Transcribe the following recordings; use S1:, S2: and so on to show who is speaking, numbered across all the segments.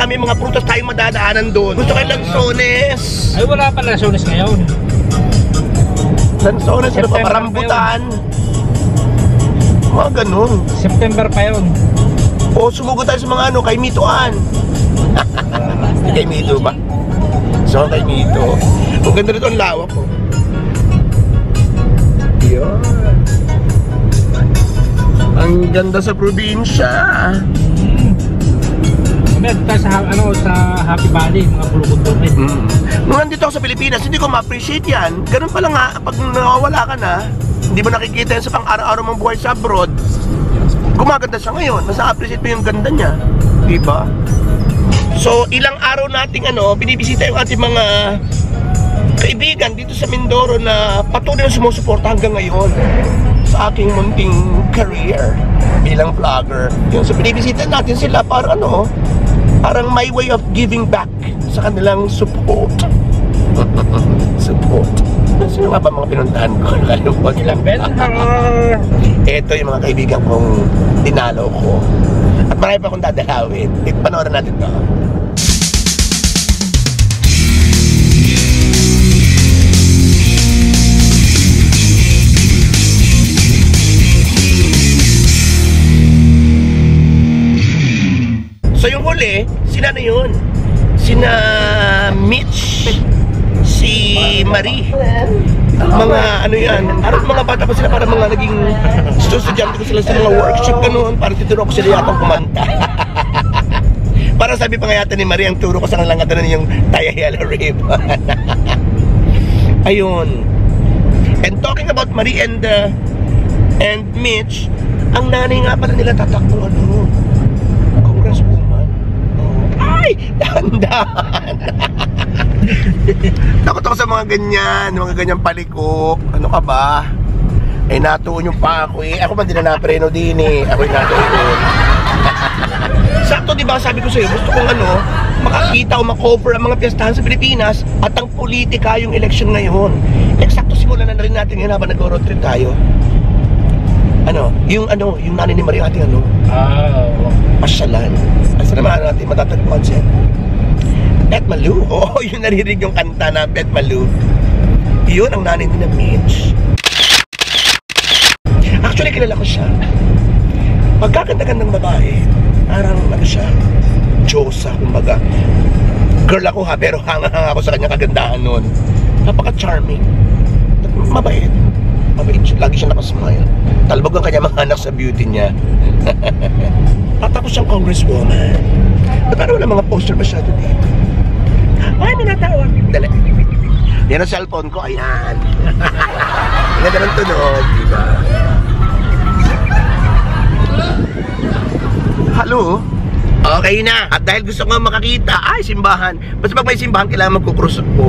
S1: may mga prutas tayong madadaanan doon. Gusto kayo Lanzones.
S2: Ay, wala pa Lanzones ngayon.
S1: Lanzones, ano pa, rambutan. Mga ganun.
S2: September pa yun.
S1: O, sumugod tayo sa mga ano, kay Mitoan. Kay Mito ba? So, kay Mito. Ang ganda rito ang lawak ko. Yun. Ang ganda sa probinsya.
S2: Sa, sa Happy Valley, mga bulubog rin.
S1: Nung nandito ako sa Pilipinas, hindi ko ma-appreciate yan. Ganun pala nga, pag nawawala ka na, hindi mo nakikita yan sa pang-araw-araw mong buhay sa abroad. Gumaganda siya ngayon, nasa-appreciate mo yung ganda niya. Diba? So, ilang araw nating binibisita yung ating mga kaibigan dito sa Mindoro na patuloy na sumusuporta hanggang ngayon sa aking munting career bilang vlogger. Yung so, binibisita natin sila parang parang my way of giving back sa kanilang support. Support. Sino nga ba mga pinuntahan ko? Nakalimutan lang. Ito yung mga kaibigan kong dinalo ko. At marami pa akong dadalawin. Panoorin natin to. So yung huli, sila na yun. Sina Mitch, si Marie. Mga yan, parang mga bata pa sila, parang mga naging estudyante ko sila sa mga workshop ganoon. Parang tituro ko sila yatang kumanta. Parang sabi pa nga yata ni Marie, ang turo ko sa kanilang kanta yung Taya Yellow Ribbon. Ayun. And talking about Marie and Mitch, ang nanay nga pala nila tatakbo congresswoman. Ay! Dahan-dahan! Takot ako sa mga ganyang palikok. Ano ka ba? Ay natuon yung pa ako eh. Ako man din na napreno din eh. Ako'y natuon. Sakto diba sabi ko sa'yo, gusto kong makakita o makover ang mga piyestahan sa Pilipinas at ang politika yung election ngayon. Eksakto simulan na rin natin yun habang nag-road trip tayo. Yung nanay ni Maria ating pasyalan. Asa naman natin matatagpuan siya? Petmalu. Oo, yung narinig yung kanta na Petmalu. Yun ang nanay ni Mitch. Actually, kilala ko siya. Pagkakanda-gandang babae, parang siya, Diyosa, kumbaga. Girl ako pero hanga-hanga ako sa kanyang kagandahan nun. Napaka-charming. Mabait. Mabait siya. Lagi siya nakasmile. Talbog ang kanya mga anak sa beauty niya. Tapos siyang congresswoman. Pero wala mga poster masyado dito. Ay, may natawag. Dali. Yan ang cellphone ko. Ayan. Ganda ng tunog. Diba? Hello? Okay na. At dahil gusto ko makakita, simbahan. Basta pag may simbahan, kailangan magkukrus ko.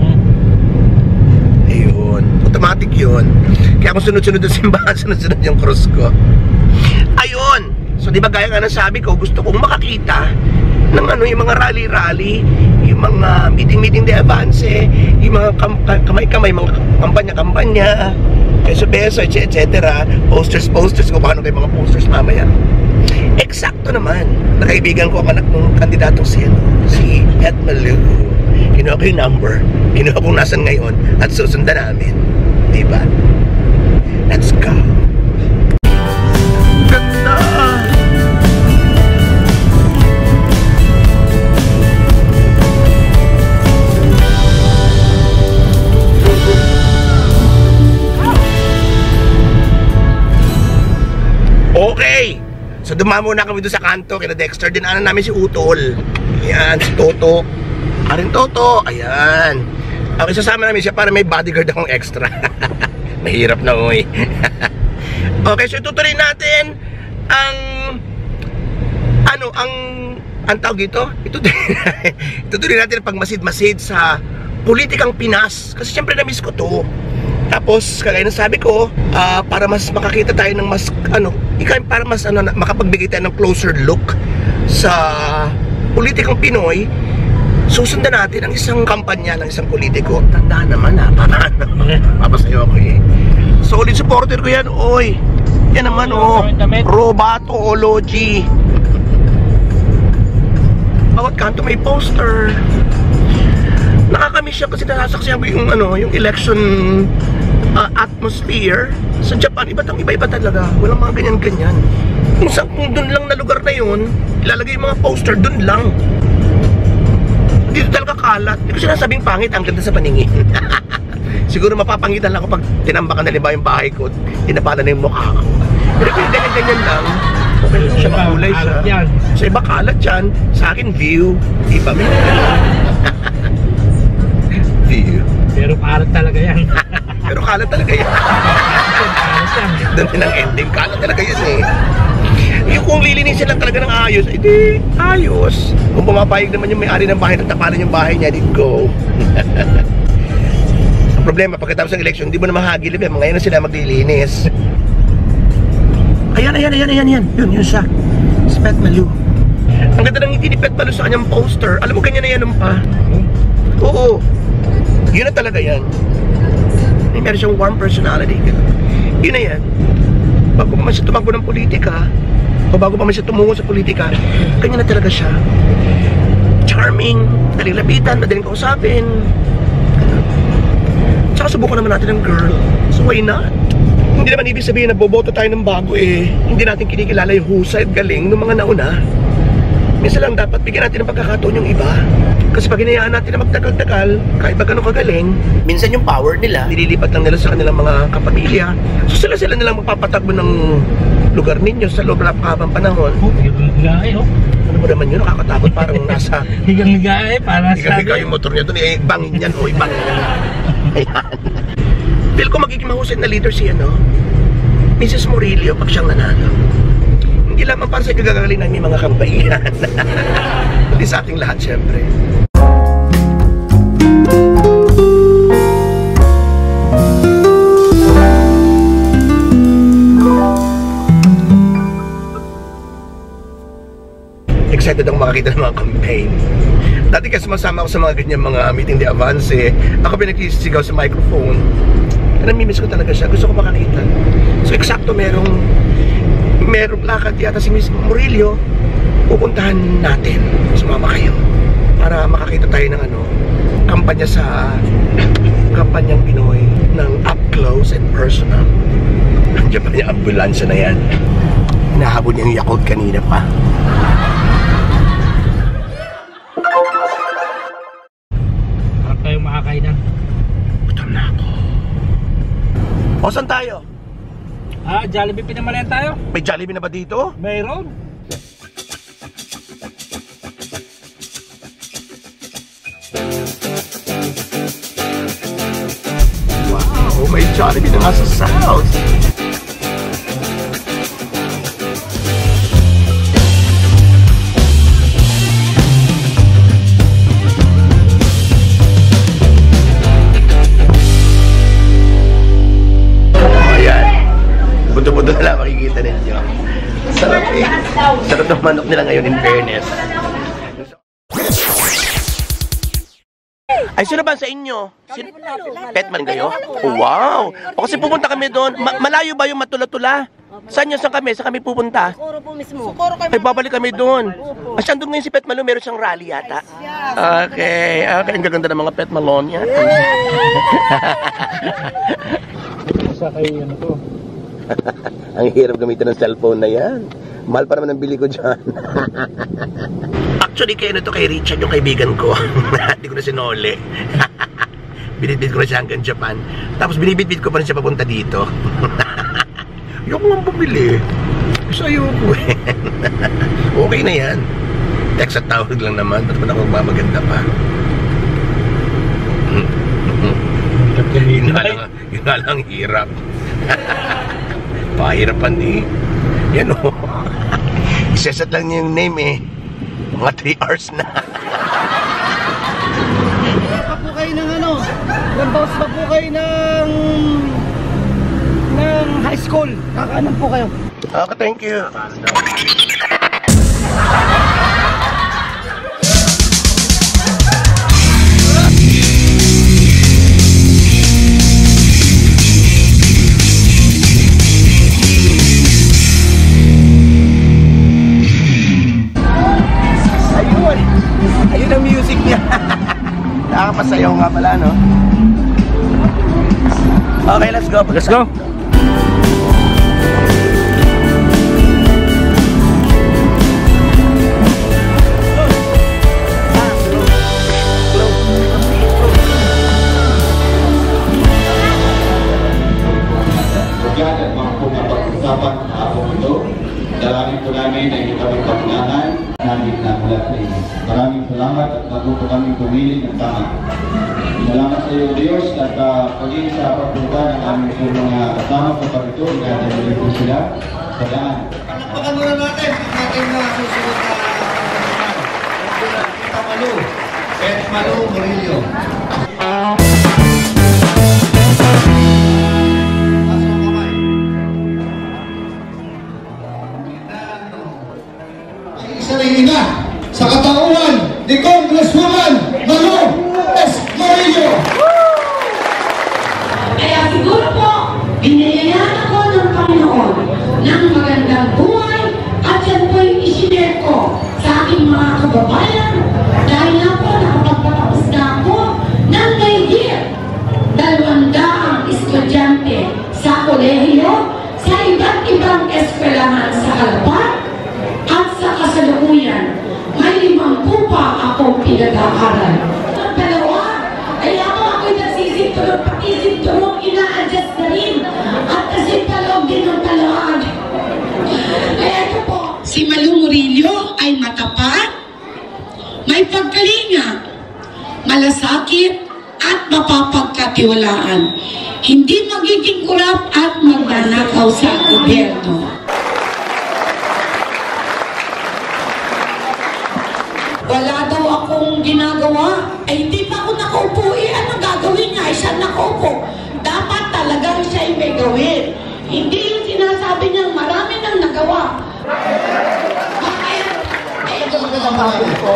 S1: Ayun. Automatic yun. Kaya kung sunod-sunod yung simbahan, sunod-sunod yung cross ko. Ayun. So di ba gaya nga ng sabi ko, gusto kong makakita ng yung mga rally-rally, yung mga meeting-meeting de avance, yung mga kamay-kamay, mga kampanya-kampanya, beso-beso, etc. Posters kung paano kayo mga posters mamaya. Eksakto naman, nakaibigan ko ang anak ng kandidatong si Petmalu. Kinuha ko yung number, kinuha kong nasan ngayon, at susundan namin. Diba? Let's go! Ganda! Okay! So dumamo na kami doon sa kanto, kina Dexter, dinaanan namin si Utol. Ayan, si Toto. Aring Toto, ayan. Ang isasama namin siya para may bodyguard akong extra. Mahirap na oy. Okay, so itutuloy natin ang tawag ito? Itutuloy natin ang pagmasid-masid sa politikang Pinas. Kasi syempre na-miss ko to. Tapos, kagaya ng sabi ko, para mas makakita tayo ng mas, para mas, makapagbigay tayo ng closer look sa politikang Pinoy, susundan natin ang isang kampanya ng isang politiko. Tandaan naman papasayo ako eh. Solid supporter ko yan, oy. Yan naman, Robatology. Bawat kanto may poster. Nakakamiss siya kasi nasasaksihan ko yung yung election atmosphere. Sa Japan, iba talaga. Walang mga ganyan-ganyan. Kung doon lang na lugar na yun, ilalagay yung mga poster doon lang. Dito talaga kalat. Hindi ko sinasabing pangit, ang ganda sa paningin. Siguro mapapangitan lang ako pag tinambakan na liba yung bahay ko, tinapala na yung mukha ko. Pero kung ganyan-ganyan lang, okay lang siya, makulay siya. Sa iba kalat yan, sa akin view, iba may view.
S2: Pero kalat talaga yan.
S1: Pero kalat talaga yan. Doon din ang ending, kalat talaga yan eh. Yung kung lilinisin lang talaga ng ayos, edi ayos. Kung pumapayag naman yung may-ari ng bahay, nagtapalan yung bahay niya, di go. Ang problema, pagkatapos ng eleksyon, hindi mo na mahagilip eh, ngayon na sila maglilinis. Ayan. Yun siya. Si Pet Malu. Ang ganda ng ngiti ni Pet Malu sa kanyang poster. Alam mo, ganyan na yan pa. Oo. Yun na talaga yan. Meron siyang warm personality. Yun na yan. Bago pa man siya tumakbo ng politika, o bago pa man siya tumungo sa politika, ganyan na talaga siya. Charming, madaling lapitan, madaling kausapin. Tsaka subukan naman natin ng girl. So why not? Hindi naman ibig sabihin na boboto tayo ng bago eh. Hindi natin kinikilala yung husay at galing ng mga nauna. Minsan lang dapat bigyan natin ng pagkakataon yung iba. Kasi pag hinayaan natin na magtagal-tagal, kahit ba gano'ng kagaling, minsan yung power nila, nililipat lang nila sa kanilang mga kapamilya. So sila nilang magpapatakbo ng lugar ninyo sa loob ng habang panahon.
S2: Higang-higae, oh.
S1: Ano mo naman yun? Nakakatakot, parang nasa...
S2: Higang-higae, parang sa...
S1: Higang-higae yung motor niya doon, eh, bangin yan, o ibangin yan. Ayan. Feel ko magiging mahusay na leader siya, no? Mrs. Murillo, pag siyang nanalo. Hindi lamang para sa ikagagaling ng mga kampainan. Hindi sa ating lahat, syempre. Excited akong makakita ng mga campaign. Dati kasi masama ako sa mga ganyan mga meeting de avance. Ako pinagsisigaw sa microphone. Namimiss ko talaga siya. Gusto ko makakita. So eksakto merong lakad yata si Miss Murillo. Pupuntahan natin. Sumama kayo. Para makakita tayo ng kampanya sa kampanyang Pinoy ng up close and personal. Andiyan pa niya ambulansya na yan. Hinahabol niya yung Yakult kanina pa.
S2: Harap tayo makakain na.
S1: Gutom na ako. O, saan tayo?
S2: Jollibee pinamalayan tayo.
S1: May Jollibee na ba dito?
S2: Mayroon.
S1: Wow, may Jollibee na nga sa South. Buto-buto na lang makikita ninyo. Sarap eh. Sarap ng manok nila ngayon in fairness. Ay, sino ba sa inyo? Petman kayo? Oh, wow! O kasi pupunta kami doon. Malayo ba yung Matula-Tula? Saan yun? Saan kami pupunta?
S3: Sukoro po mismo.
S1: Ay, babalik kami doon. Siya doon ngayon si Pet Malo, meron siyang rally yata. Okay. Ang gaganda ng mga Pet Malone yan.
S2: Sa kayo to.
S1: Ang hirap gamitin ng cellphone na yan. Mahal pa naman ang bili ko dyan. Actually, kay Richard, yung kaibigan ko. Hindi ko na sinole. Binitbit ko na siya hanggang Japan. Tapos binibitbit ko pa rin siya papunta dito. Ayoko nga bumili. Gusto ayoko eh. Okay na yan. Text at tawag lang naman. Ba't man ako magmamaganda pa? Yun nga lang hirap. Pahirapan eh. Yan o. Isesat lang niya yung name eh. Mga 3 hours na.
S3: Pa po kayo ng Nagbawas pa po kayo ng high school. Kakaanan po kayo.
S1: Okay, thank you. Ayun. Nakakapasayaw nga pala, no? Okay, let's go.
S2: Let's go.
S4: At mga pag-usapan sa hapong ito, dalangin po namin ay kami paglanan namin na mula sa inyo. Maraming salamat at natuto kami pumili ng tama. Salamat sa iyo, Diyos, at paging sa pagpunta ng aming po mga kasama sa pagito, ikadali po sila sa daan.
S3: Pakpan muna natin ang ating susunod na Kita Malu at Malu Murillo.
S5: Sarili sa katauhan ni Congresswoman Malu S. Murillo.
S6: Kaya siguro po, binayayaan ako ng Panginoon ng magandang buhay at yan po'y isinare ko sa aking mga kababayan dahil na po nakapagpatapos na ako ng mahigit 200 estudyante sa kolehiyo sa iba't ibang eskwelahan sa Alban. At sa kasalukuyan, may 50 pa akong pinag-aaral. Ang dalawa, ay ako'y nagsisintulong, pati-sintulong, ina-adjust na rin. At kasintalog din ng talawag. Kaya ito po, si Malu Murillo ay matapat, may pagkalinga, malasakit, at mapapagkatiwalaan. Hindi magiging kurap at magnanakaw sa gobyerno. Wala daw akong ginagawa. Ay, hindi pa ako nakaupo. Anong gagawin niya? Siya nakaupo. Dapat talagang siya ay may gawin. Hindi yung sinasabi niya, marami nang nagawa. Bakit? Ay, ito
S1: po.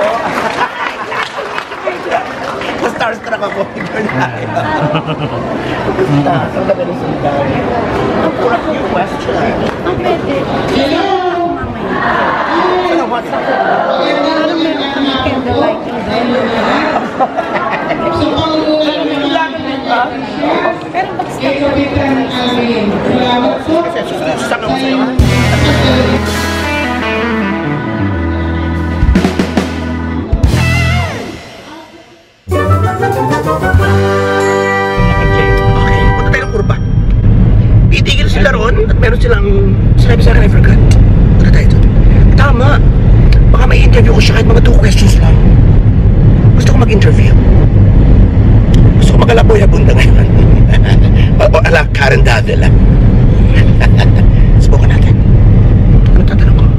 S1: Starstruck ako. Ang ganda ng sita. Ang kurap yung question.
S6: ang pwede.
S5: Hello!
S1: Ano, what's up?
S5: Sa Pangulunan ng ikabitan namin. Salamat po
S1: Sa sa'yo. Okay, punta tayo ng kurba. Titigil sila ron at meron silang sinabi sa akin, I forgot. Punta tayo doon. Tama. Baka may interview ko siya kahit mga 2 questions lang. Gusto ko mag-interview. Gusto ko mag-alaboy abunda ngayon. O ala, Karen Davila. Subukan natin. Ano tatanong ko?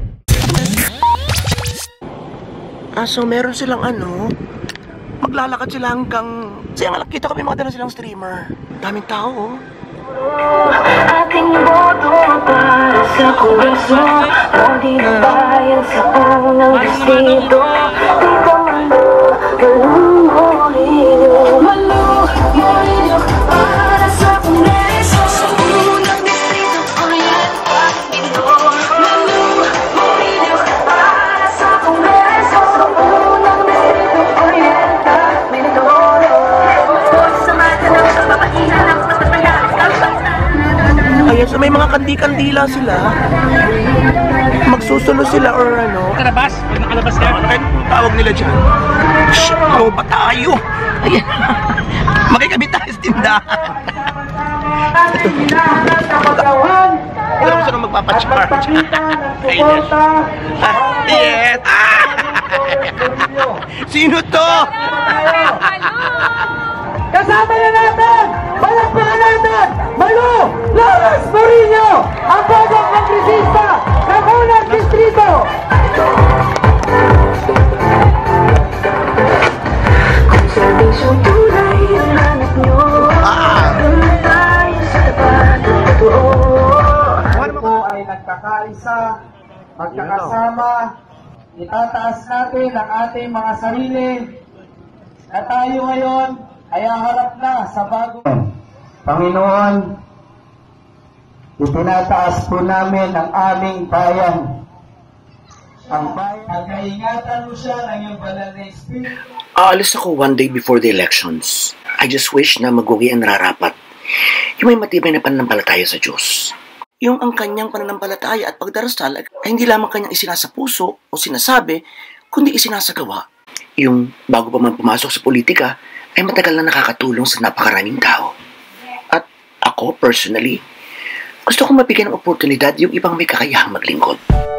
S1: So meron silang maglalakad sila hanggang... Kasi nakita kami mga dala silang streamer. Daming tao, oh.
S7: Ating boto para sa kongreso, hindi na bayan sa unang distrito. Di ka Malu, Malu Murillo. Malu Murillo para sa kongreso, sa unang distrito, Oriental Mindoro. Malu Murillo para sa kongreso, sa unang distrito, Oriental Mindoro. Sa mata ng sa papahina ng
S1: Ayan, so may mga kandi-kandila sila. Magsusulo sila or ano.
S2: Nakalabas? Nakalabas ka?
S1: Ano kayo tawag nila dyan? Shit, ano ba tayo? Ayan. Makikabit tayo sa tindahan. Alam mo saan magpapacharge? Ayun. Yes! Sino to?
S5: Kasama na natin! Palakpakan natin! Malu Lawrence Murillo! Ang bagong kongresista ng unang distrito!
S7: Konserbasyong tunay ang hanap nyo. Doon tayo sa tapat ng totoo.
S5: Kami po ay nagkakaisa, magkakasama, itataas natin ang ating mga sarili na tayo ngayon ay haharap na sa bagong Panginoon. Itinataas po namin ang aming bayan. ang bayan at kaingatan mo siya ng iyong banal na espiritu.
S1: Aalis ako one day before the elections. I just wish na magwagi ang nararapat. Yung may matibay na pananampalataya sa Diyos. Yung ang kanyang pananampalataya at pagdarasal ay hindi lamang kanyang isinasa puso o sinasabi, kundi isinasagawa. Yung bago pa man pumasok sa politika, ay matagal na nakakatulong sa napakaraming tao. At ako, personally, gusto kong mabigyan ng oportunidad yung ibang may kakayahang maglingkod.